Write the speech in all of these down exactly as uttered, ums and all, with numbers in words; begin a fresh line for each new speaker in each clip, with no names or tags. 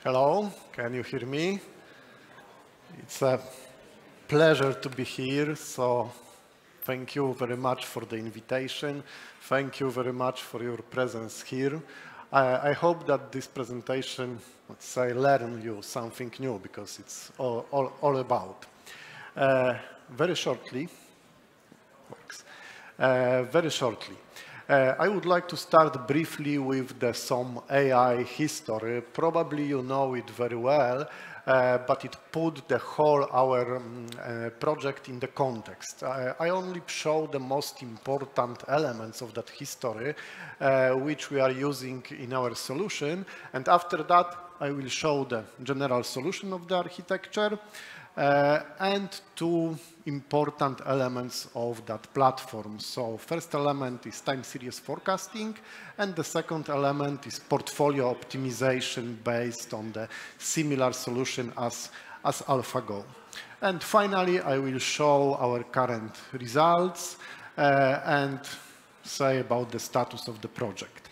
Hello, can you hear me? It's a pleasure to be here, so thank you very much for the invitation. Thank you very much for your presence here. I, I hope that this presentation, let's say, learn you something new, because it's all, all, all about. Uh, very shortly, works. Uh, very shortly. Uh, I would like to start briefly with the, some A I history. Probably you know it very well, uh, but it put the whole our um, uh, project in the context. I, I only show the most important elements of that history, uh, which we are using in our solution. And after that, I will show the general solution of the architecture uh, and two important elements of that platform. So first element is time series forecasting, and the second element is portfolio optimization based on the similar solution as, as AlphaGo. And finally, I will show our current results uh, and say about the status of the project.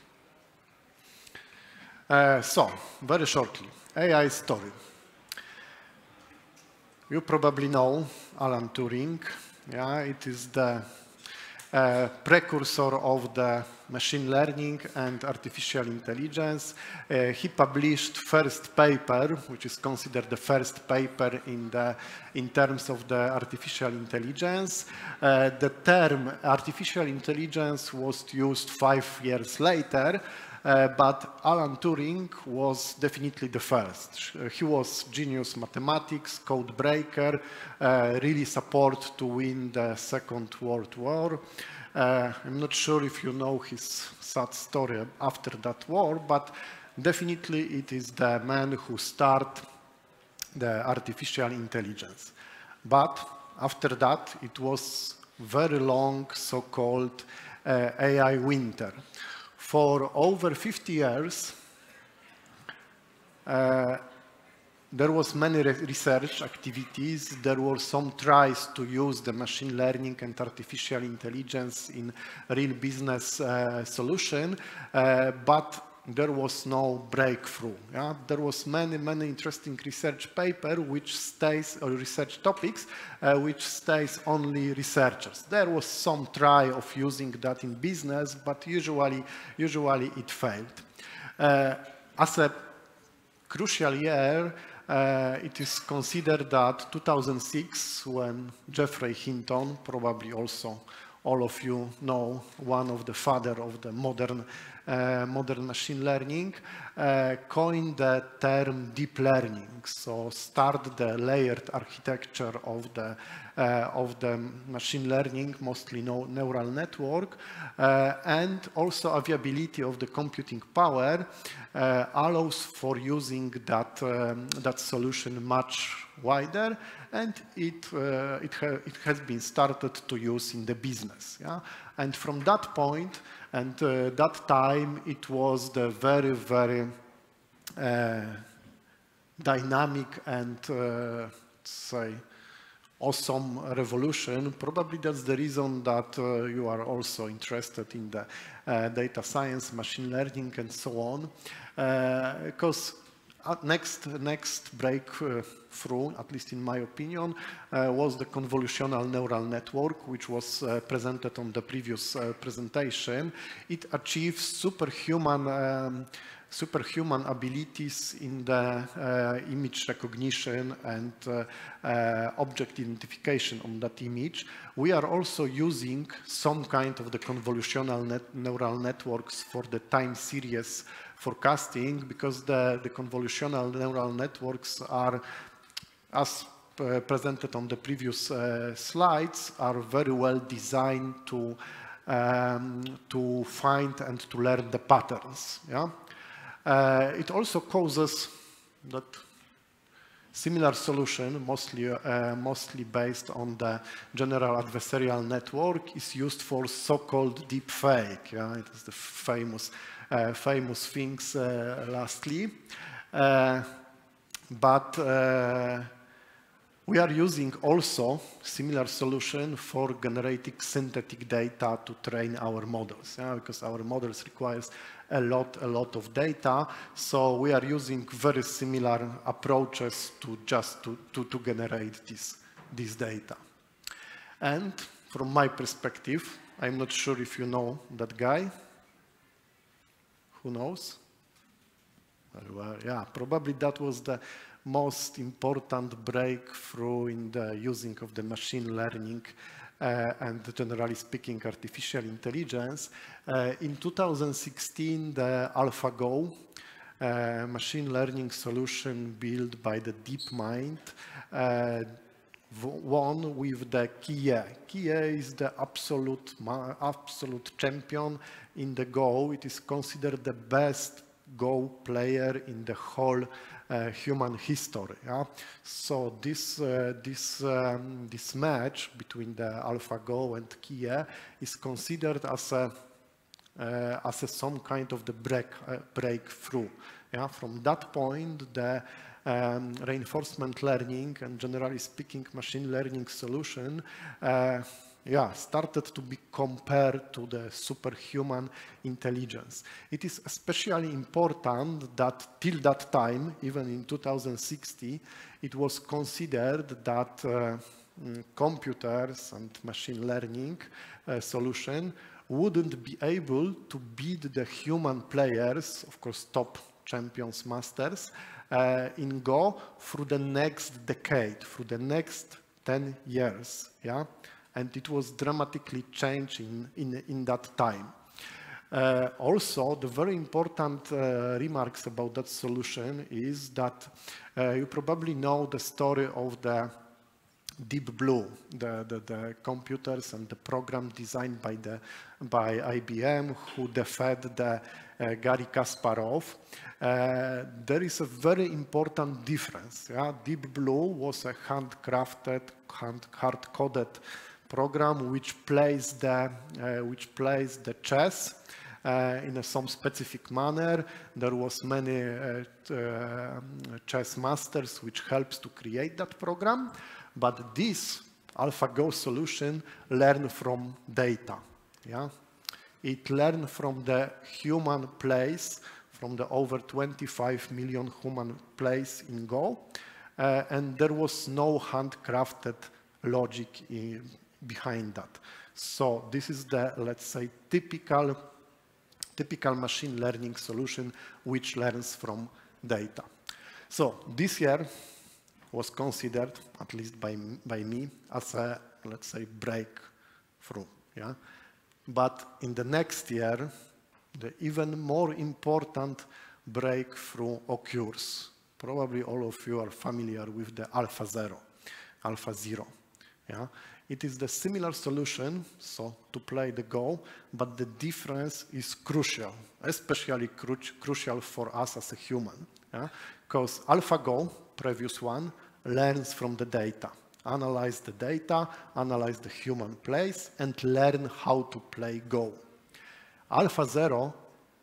Uh, so, very shortly, A I story. You probably know Alan Turing. Yeah, it is the uh, precursor of the machine learning and artificial intelligence. Uh, he published first paper, which is considered the first paper in the in terms of the artificial intelligence. Uh, the term artificial intelligence was used five years later. Uh, but Alan Turing was definitely the first. Uh, he was genius mathematics, code breaker, uh, really support to win the Second World War. Uh, I'm not sure if you know his sad story after that war, but definitely it is the man who started the artificial intelligence. But after that, it was very long so-called uh, A I winter. For over fifty years, uh, there was many re research activities. There were some tries to use the machine learning and artificial intelligence in real business uh, solution, uh, but there was no breakthrough. Yeah? There was many, many interesting research paper which stays, or research topics, uh, which stays only researchers. There was some try of using that in business, but usually, usually it failed. Uh, as a crucial year, uh, it is considered that two thousand six, when Geoffrey Hinton, probably also all of you know, one of the father of the modern Uh, modern machine learning, uh, coined the term deep learning. So start the layered architecture of the, uh, of the machine learning, mostly no neural network, uh, and also availability of the computing power uh, allows for using that, um, that solution much wider, and it, uh, it, ha it has been started to use in the business. Yeah? And from that point, and uh, that time, it was the very, very uh, dynamic and, uh, say, awesome revolution. Probably that's the reason that uh, you are also interested in the uh, data science, machine learning, and so on. Because uh, next, next breakthrough, at least in my opinion, uh, was the convolutional neural network, which was uh, presented on the previous uh, presentation. It achieves superhuman, um, superhuman abilities in the uh, image recognition and uh, uh, object identification on that image. We are also using some kind of the convolutional net neural networks for the time series forecasting, because the, the convolutional neural networks are, as uh, presented on the previous uh, slides, are very well designed to, um, to find and to learn the patterns. Yeah? Uh, it also causes that similar solution, mostly, uh, mostly based on the general adversarial network, is used for so-called deep fake. Yeah? It is the famous Uh, famous things uh, lastly. Uh, but uh, We are using also similar solution for generating synthetic data to train our models, yeah, because our models requires a lot, a lot of data. So we are using very similar approaches to just to, to, to generate this, this data. And from my perspective, I'm not sure if you know that guy. Who knows? Well, yeah, probably that was the most important breakthrough in the using of the machine learning uh, and generally speaking artificial intelligence. Uh, in two thousand sixteen, the AlphaGo uh, machine learning solution built by the DeepMind uh, won with the Kie. Kie is the absolute, absolute champion in the Go. It is considered the best Go player in the whole uh, human history. Yeah? So this, uh, this, um, this match between the AlphaGo and Kie is considered as a, uh, as a some kind of the break, uh, breakthrough. Yeah? From that point, the um, reinforcement learning and generally speaking machine learning solution uh, yeah, started to be compared to the superhuman intelligence. It is especially important that till that time, even in two thousand sixteen, it was considered that uh, computers and machine learning uh, solution wouldn't be able to beat the human players, of course, top champions, masters, uh, in Go through the next decade, through the next ten years. Yeah? And it was dramatically changing in, in that time. Uh, also, the very important uh, remarks about that solution is that uh, you probably know the story of the Deep Blue, the, the, the computers and the program designed by, the, by I B M who defeated the uh, Garry Kasparov. Uh, there is a very important difference. Yeah? Deep Blue was a handcrafted, hand, hard-coded program which plays the uh, which plays the chess uh, in a some specific manner. There was many uh, uh, chess masters which helps to create that program, but this AlphaGo solution learn from data. Yeah, it learned from the human plays, from the over twenty-five million human plays in Go, uh, and there was no handcrafted logic in, behind that. So this is the, let's say, typical, typical machine learning solution which learns from data. So this year was considered, at least by, by me, as a, let's say, breakthrough. Yeah? But in the next year, the even more important breakthrough occurs. Probably all of you are familiar with the Alpha Zero, Alpha Zero. Yeah? It is the similar solution, so to play the Go, but the difference is crucial, especially cru crucial for us as a human. Yeah? Because AlphaGo, previous one, learns from the data, analyze the data, analyze the human plays, and learn how to play Go. Alpha Zero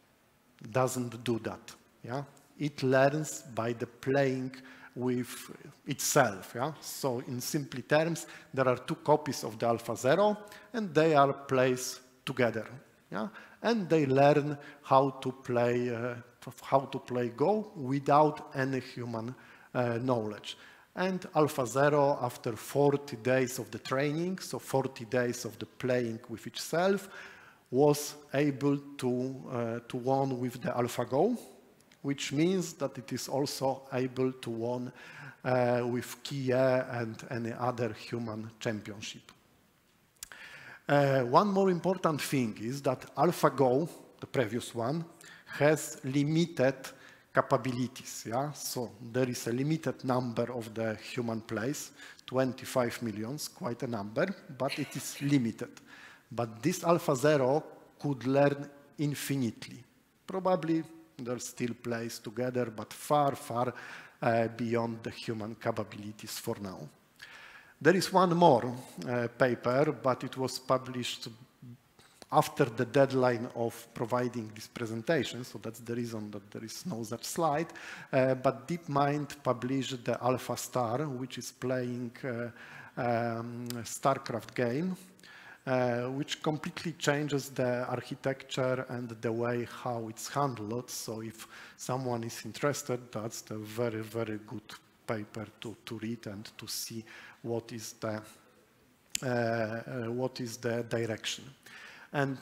doesn't do that. Yeah? It learns by the playing with itself. Yeah? So in simple terms, there are two copies of the Alpha Zero, and they are placed together. Yeah? And they learn how to play, uh, how to play Go without any human uh, knowledge. And Alpha Zero, after forty days of the training, so forty days of the playing with itself, was able to, uh, to win with the AlphaGo, which means that it is also able to win uh, with Kie and any other human championship. Uh, one more important thing is that AlphaGo, the previous one, has limited capabilities. Yeah? So there is a limited number of the human plays, twenty-five millions, quite a number, but it is limited. But this Alpha Zero could learn infinitely. Probably there's still plays together, but far, far uh, beyond the human capabilities for now. There is one more uh, paper, but it was published after the deadline of providing this presentation, so that's the reason that there is no such slide, uh, but DeepMind published the Alpha Star, which is playing uh, um, a StarCraft game, uh, which completely changes the architecture and the way how it's handled. So if someone is interested, that's a very, very good paper to, to read and to see what is the, uh, uh, what is the direction. And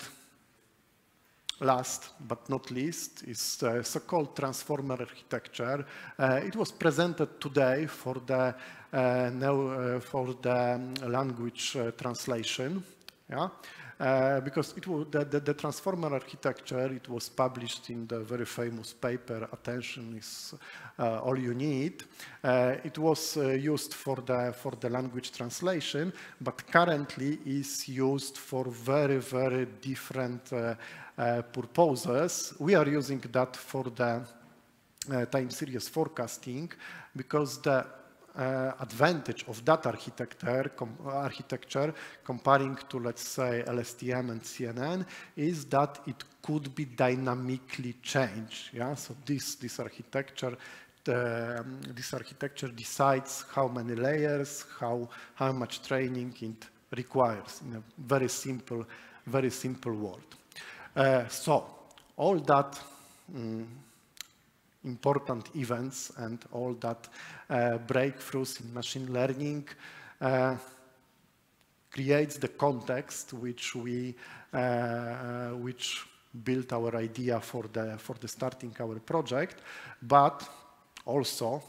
last but not least is the so-called transformer architecture. Uh, it was presented today for the, uh, now, uh, for the language uh, translation. Yeah? Uh, because it was the, the, the transformer architecture, it was published in the very famous paper, Attention is uh, All You Need. Uh, it was uh, used for the, for the language translation, but currently is used for very, very different uh, uh, purposes. We are using that for the uh, time series forecasting because the Uh, advantage of that architecture, com architecture comparing to, let's say, L S T M and C N N is that it could be dynamically changed. Yeah, so this this architecture, the, um, this architecture decides how many layers, how how much training it requires in a very simple, very simple word. Uh, so all that. Um, important events and all that uh, breakthroughs in machine learning uh, creates the context which we uh, which built our idea for the for the starting our project, but also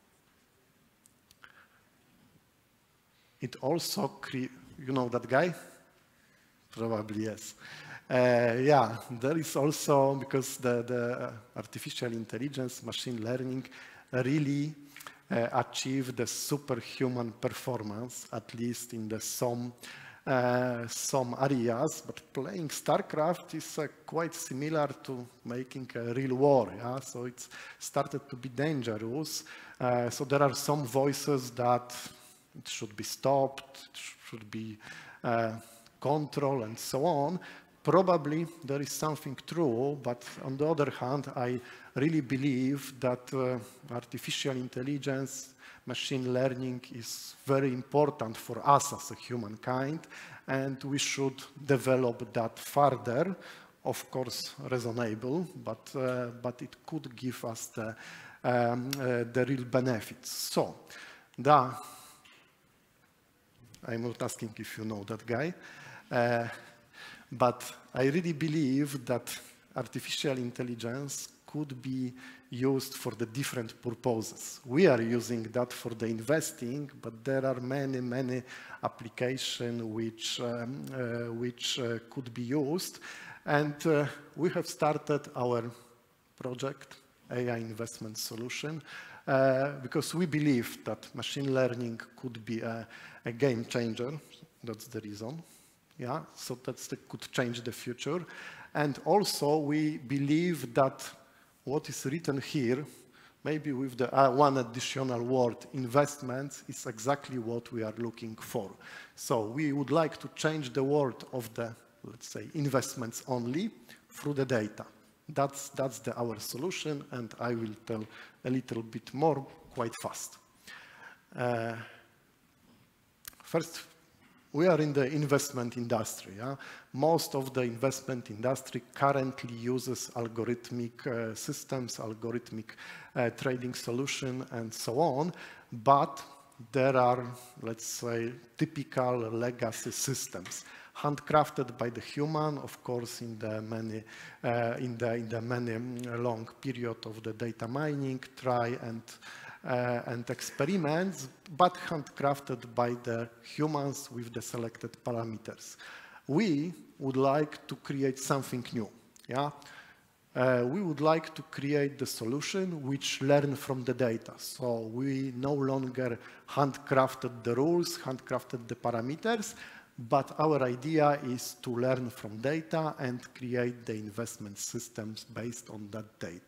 it also cre you know that guy? Probably yes. Uh, yeah, there is also, because the, the artificial intelligence, machine learning really uh, achieve the superhuman performance, at least in the some, uh, some areas, but playing StarCraft is uh, quite similar to making a real war, yeah? So it's started to be dangerous. Uh, so there are some voices that it should be stopped, it should be uh, controlled and so on. Probably there is something true, but on the other hand, I really believe that uh, artificial intelligence, machine learning is very important for us as a humankind, and we should develop that further. Of course, reasonable, but, uh, but it could give us the, um, uh, the real benefits. So, da, I'm not asking if you know that guy. Uh, But I really believe that artificial intelligence could be used for the different purposes. We are using that for the investing, but there are many, many applications which, um, uh, which uh, could be used. And uh, we have started our project, A I Investments Solution, uh, because we believe that machine learning could be a, a game changer. That's the reason. Yeah, so that's the, could change the future. And also we believe that what is written here, maybe with the uh, one additional word, investments, is exactly what we are looking for. So we would like to change the world of the, let's say, investments only through the data. That's, that's the, our solution, and I will tell a little bit more quite fast. Uh, first, we are in the investment industry. Yeah? Most of the investment industry currently uses algorithmic uh, systems, algorithmic uh, trading solution, and so on. But there are, let's say, typical legacy systems, handcrafted by the human, of course, in the many, uh, in the in the many long period of the data mining, try and Uh, and experiments, but handcrafted by the humans with the selected parameters. We would like to create something new. Yeah? Uh, we would like to create the solution which learn from the data. So we no longer handcrafted the rules, handcrafted the parameters, but our idea is to learn from data and create the investment systems based on that data.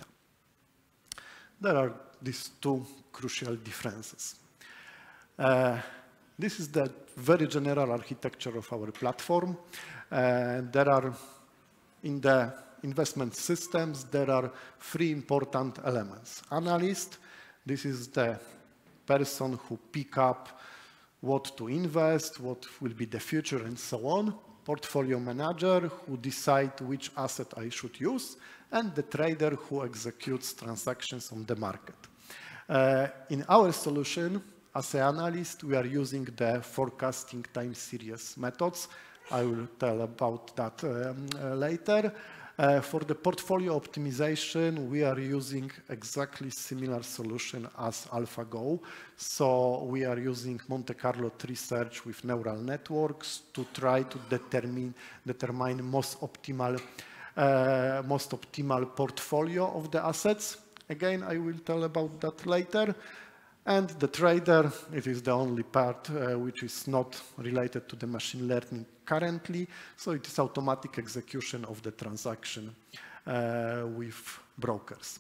There are these two crucial differences. Uh, This is the very general architecture of our platform. Uh, there are, in the investment systems, there are three important elements. Analyst, this is the person who pick up what to invest, what will be the future, and so on. Portfolio manager, who decide which asset I should use, and the trader who executes transactions on the market. Uh, in our solution, as an analyst, we are using the forecasting time series methods. I will tell about that um, uh, later. Uh, for the portfolio optimization, we are using exactly similar solution as AlphaGo. So we are using Monte Carlo tree search with neural networks to try to determine determine most optimal uh, most optimal portfolio of the assets. Again, I will tell about that later. And the trader, it is the only part uh, which is not related to the machine learning currently. So it is automatic execution of the transaction uh, with brokers.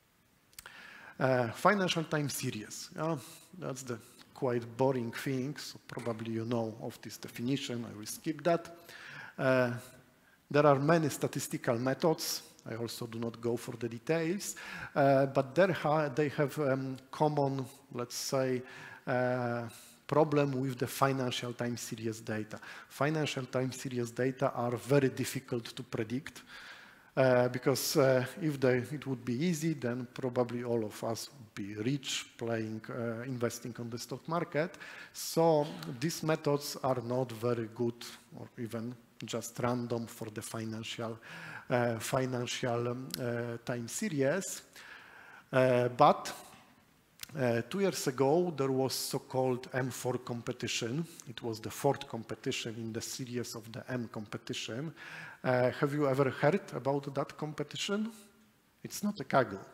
Uh, financial time series. Yeah, that's the quite boring thing. So probably you know of this definition. I will skip that. Uh, there are many statistical methods. I also do not go for the details, uh, but there ha they have um, common, let's say, uh, problem with the financial time series data. Financial time series data are very difficult to predict uh, because uh, if they, it would be easy, then probably all of us would be rich playing, uh, investing on the stock market. So these methods are not very good or even just random for the financial uh, financial um, uh, time series. Uh, but uh, two years ago, there was so-called M four competition. It was the fourth competition in the series of the M competition. Uh, have you ever heard about that competition? It's not a Kaggle.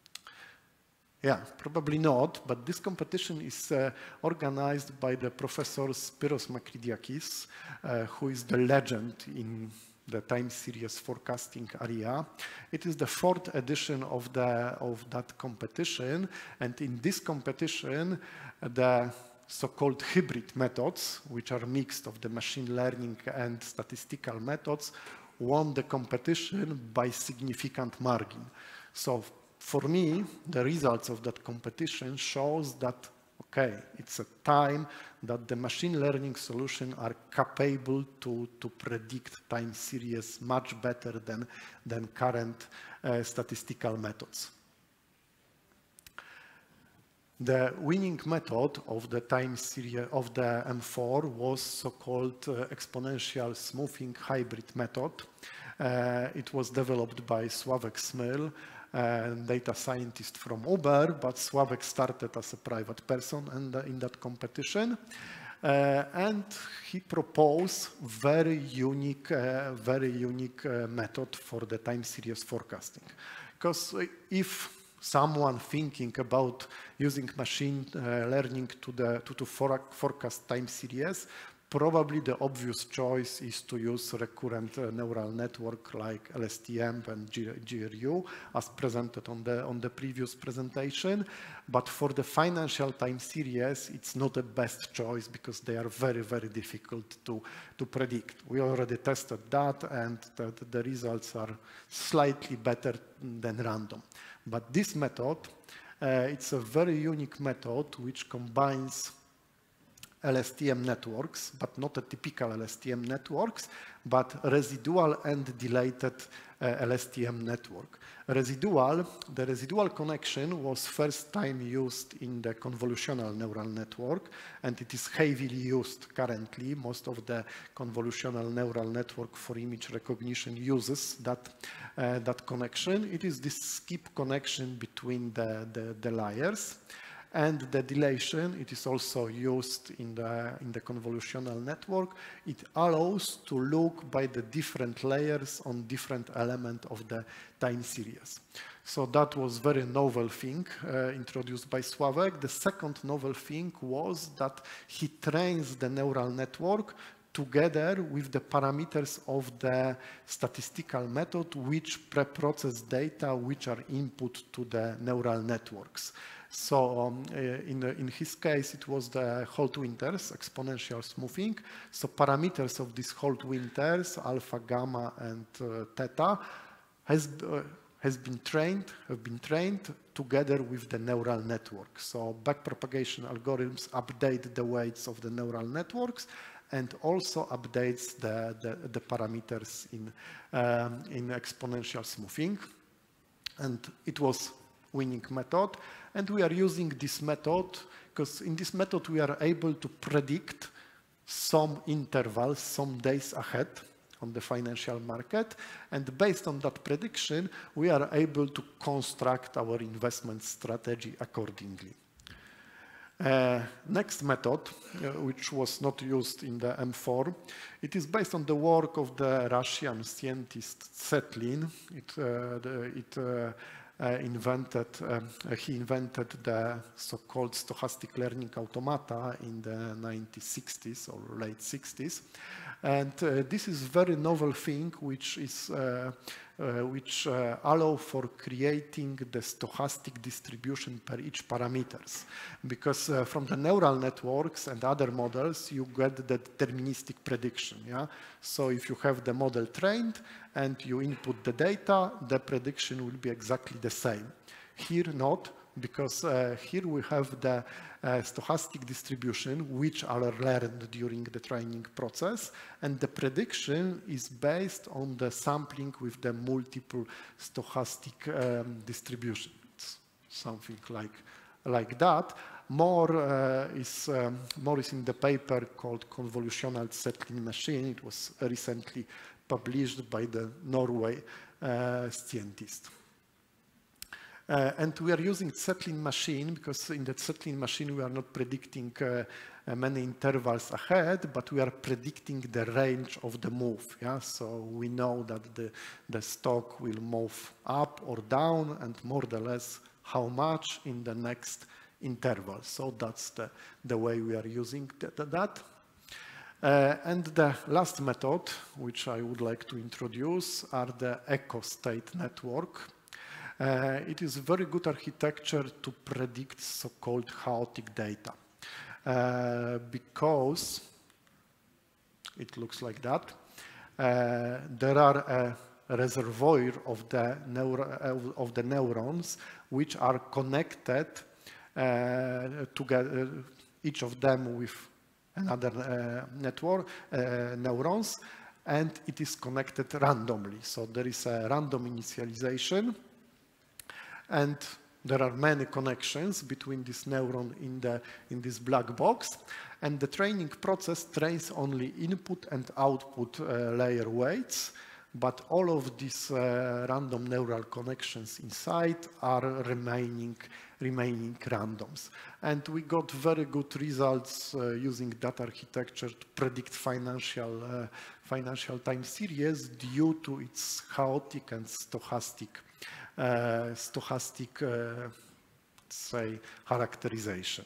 Yeah, probably not, but this competition is uh, organized by the professor Spiros Makridiakis, uh, who is the legend in the time series forecasting area. It is the fourth edition of, the, of that competition, and in this competition, the so-called hybrid methods, which are mixed of the machine learning and statistical methods, won the competition by significant margin. So for me, the results of that competition shows that, okay, it's a time that the machine learning solutions are capable to, to predict time series much better than, than current uh, statistical methods. The winning method of the time series of the M four was so-called uh, exponential smoothing hybrid method. Uh, it was developed by Sławek Smyl, Uh, data scientist from Uber, but Sławek started as a private person and, uh, in that competition. Uh, and he proposed very unique, uh, very unique uh, method for the time series forecasting. Because if someone thinking about using machine uh, learning to, the, to, to for forecast time series, probably the obvious choice is to use recurrent uh, neural network like L S T M and G R U as presented on the, on the previous presentation. But for the financial time series, it's not the best choice because they are very, very difficult to, to predict. We already tested that, and the, the results are slightly better than random. But this method, uh, it's a very unique method which combines L S T M networks, but not a typical L S T M networks, but residual and dilated uh, L S T M network. Residual, the residual connection was first time used in the convolutional neural network, and it is heavily used currently. Most of the convolutional neural network for image recognition uses that, uh, that connection. It is this skip connection between the, the, the layers. And the dilation, it is also used in the, in the convolutional network. It allows to look by the different layers on different elements of the time series. So that was very novel thing uh, introduced by Sławek. The second novel thing was that he trains the neural network together with the parameters of the statistical method which pre-process data which are input to the neural networks. So um, in, in his case, it was the Holt winters, exponential smoothing. So parameters of these Holt winters, alpha, gamma, and uh, theta, has, uh, has been trained, have been trained together with the neural network. So backpropagation algorithms update the weights of the neural networks and also updates the, the, the parameters in, um, in exponential smoothing. And it was winning method. And we are using this method because in this method we are able to predict some intervals, some days ahead on the financial market. And based on that prediction, we are able to construct our investment strategy accordingly. Uh, next method, uh, which was not used in the M four, it is based on the work of the Russian scientist Zetlin. It, uh, the, it uh, uh, invented, uh, he invented the so-called stochastic learning automata in the nineteen sixties or late sixties. And uh, this is very novel thing which is uh, uh, which uh, allow for creating the stochastic distribution per each parameters. Because uh, from the neural networks and other models, you get the deterministic prediction. Yeah? So if you have the model trained and you input the data, the prediction will be exactly the same. Here not, because uh, here we have the uh, stochastic distribution which are learned during the training process, and the prediction is based on the sampling with the multiple stochastic um, distributions, something like, like that. More, uh, is, um, more is in the paper called Convolutional Settling Machine. It was recently published by the Norway uh, scientist. Uh, and we are using settling machine because in the settling machine we are not predicting uh, uh, many intervals ahead, but we are predicting the range of the move. Yeah? So we know that the, the stock will move up or down and more or less how much in the next interval. So that's the, the way we are using that. that. Uh, and the last method, which I would like to introduce, are the echo state network. Uh, it is a very good architecture to predict so-called chaotic data uh, because it looks like that. Uh, there are a reservoir of the, neuro of the neurons which are connected uh, together, each of them with another uh, network, uh, neurons, and it is connected randomly. So there is a random initialization. And there are many connections between this neuron in, the, in this black box. And the training process trains only input and output uh, layer weights. But all of these uh, random neural connections inside are remaining, remaining randoms. And we got very good results uh, using that architecture to predict financial, uh, financial time series due to its chaotic and stochastic Uh, stochastic, uh, say, characterization.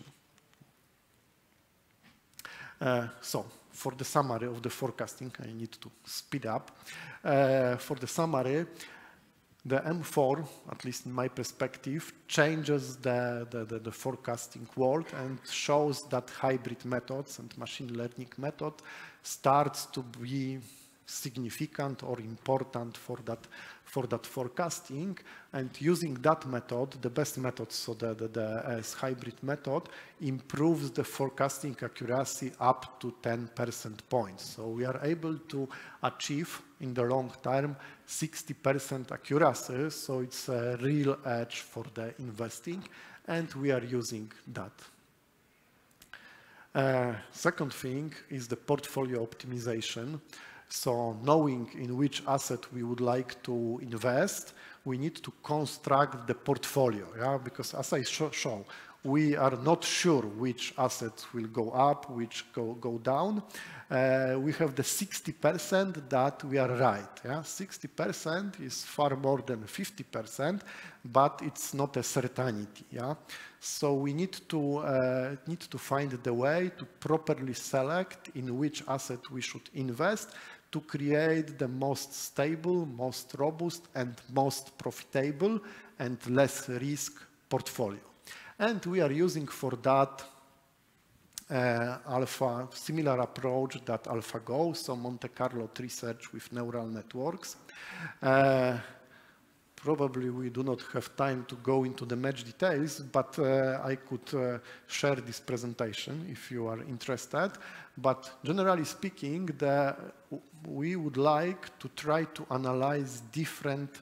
Uh, so, for the summary of the forecasting, I need to speed up. Uh, for the summary, the M four, at least in my perspective, changes the, the, the, the forecasting world and shows that hybrid methods and machine learning method starts to be significant or important for that for that forecasting. And using that method, the best method, so the, the, the uh, hybrid method, improves the forecasting accuracy up to ten percent points. So we are able to achieve in the long term sixty percent accuracy. So it's a real edge for the investing, and we are using that. Uh, second thing is the portfolio optimization. So knowing in which asset we would like to invest, we need to construct the portfolio, yeah? Because as I show, show, we are not sure which assets will go up, which go, go down. Uh, we have the sixty percent that we are right. Yeah? sixty percent is far more than fifty percent, but it's not a certainty. Yeah? So we need to, uh, need to find the way to properly select in which asset we should invest to create the most stable, most robust, and most profitable and less risk portfolio. And we are using for that uh, alpha, similar approach that AlphaGo, so Monte Carlo research with neural networks. Uh, probably we do not have time to go into the match details, but uh, I could uh, share this presentation if you are interested. But generally speaking, the, we would like to try to analyze different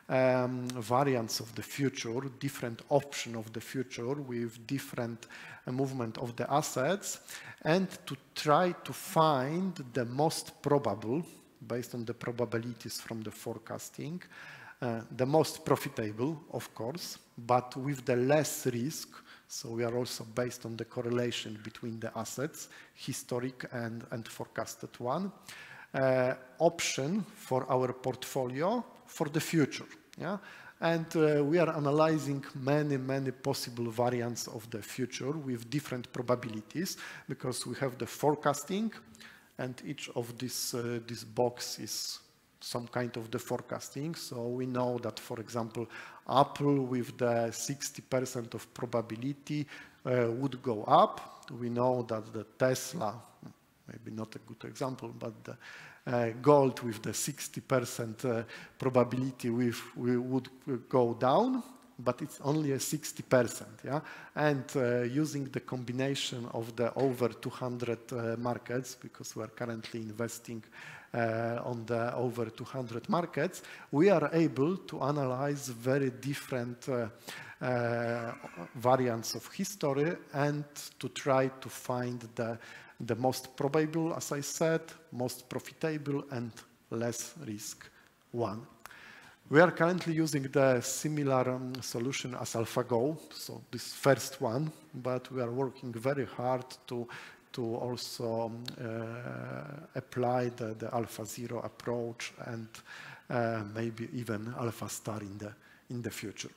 Um, variants of the future, different option of the future with different uh, movement of the assets, and to try to find the most probable, based on the probabilities from the forecasting, uh, the most profitable, of course, but with the less risk. So we are also based on the correlation between the assets, historic and, and forecasted one, uh, option for our portfolio for the future. Yeah? And uh, we are analyzing many, many possible variants of the future with different probabilities, because we have the forecasting, and each of this, uh, this box is some kind of the forecasting. So we know that, for example, Apple with the sixty percent of probability uh, would go up. We know that the Tesla, maybe not a good example, but the uh, gold with the sixty percent uh, probability with, we would go down, but it's only a sixty percent, yeah? And uh, using the combination of the over two hundred uh, markets, because we are currently investing uh, on the over two hundred markets, we are able to analyze very different uh, uh, variants of history and to try to find the, the most probable, as I said, most profitable and less risk one. We are currently using the similar um, solution as AlphaGo, so this first one, but we are working very hard to, to also um, uh, apply the, the AlphaZero approach and uh, maybe even AlphaStar in the, in the future.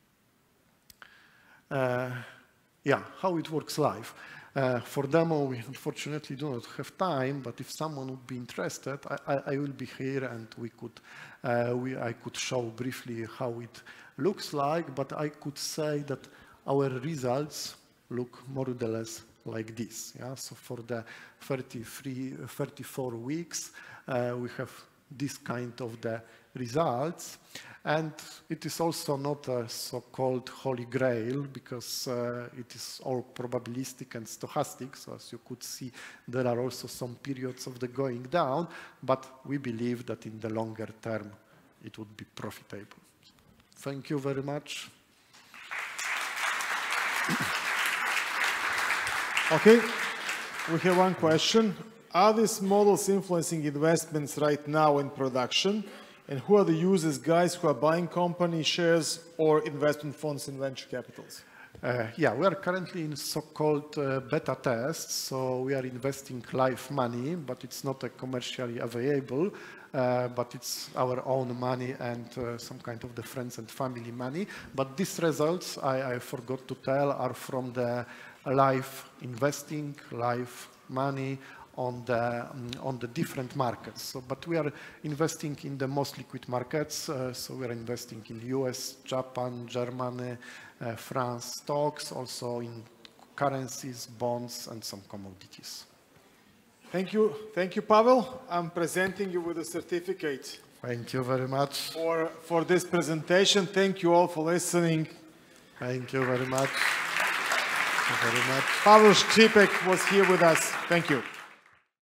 Uh, yeah, how it works live. Uh, for demo, we unfortunately do not have time, but if someone would be interested, I, I, I will be here and we could, uh, we, I could show briefly how it looks like, but I could say that our results look more or less like this. Yeah? So for the thirty-three, thirty-four weeks, uh, we have this kind of the results. And it is also not a so-called holy grail, because uh, it is all probabilistic and stochastic. So as you could see, there are also some periods of the going down, but we believe that in the longer term, it would be profitable. Thank you very much.
Okay, we have one question. Are these models influencing investments right now in production? And who are the users, guys who are buying company shares or investment funds in venture capitals?
Uh, yeah, we are currently in so-called uh, beta tests. So we are investing live money, but it's not a commercially available, uh, but it's our own money and uh, some kind of the friends and family money. But these results, I, I forgot to tell, are from the live investing, live money, on the, um, on the different markets. So, but we are investing in the most liquid markets. Uh, so we are investing in U S, Japan, Germany, uh, France stocks, also in currencies, bonds, and some commodities.
Thank you. Thank you, Pawel. I'm presenting you with a certificate.
Thank you very much.
For, for this presentation. Thank you all for listening.
Thank you very much. Thank you very much.
Pawel Skrzypek was here with us. Thank you.